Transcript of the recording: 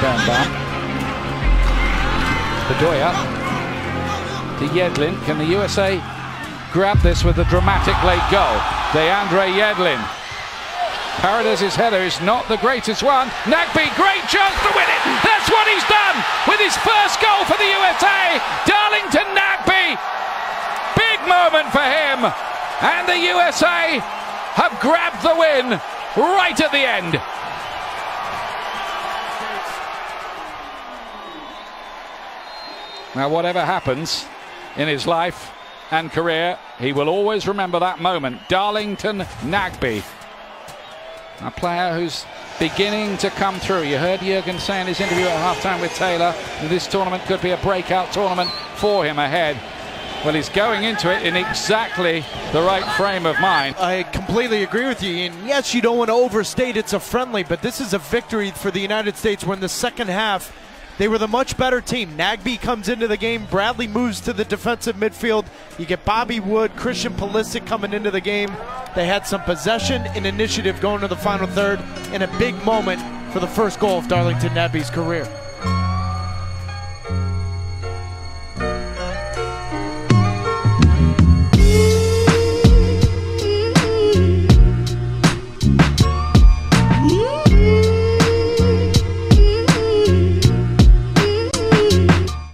Birnbaum. Bedoya to Yedlin. Can the USA grab this with a dramatic late goal? DeAndre Yedlin. Paradis's header is not the greatest one. Nagbe, great chance to win it. That's what he's done with his first goal for the USA. Darlington Nagbe. Big moment for him. And the USA have grabbed the win right at the end. Now, whatever happens in his life and career, he will always remember that moment. Darlington Nagbe, a player who's beginning to come through. You heard Jurgen say in his interview at halftime with Taylor that this tournament could be a breakout tournament for him ahead. Well, he's going into it in exactly the right frame of mind. I completely agree with you, Ian. Yes, you don't want to overstate it's a friendly, but this is a victory for the United States, where in the second half they were the much better team. Nagbe comes into the game. Bradley moves to the defensive midfield. You get Bobby Wood, Christian Pulisic coming into the game. They had some possession and initiative going to the final third, and a big moment for the first goal of Darlington Nagbe's career.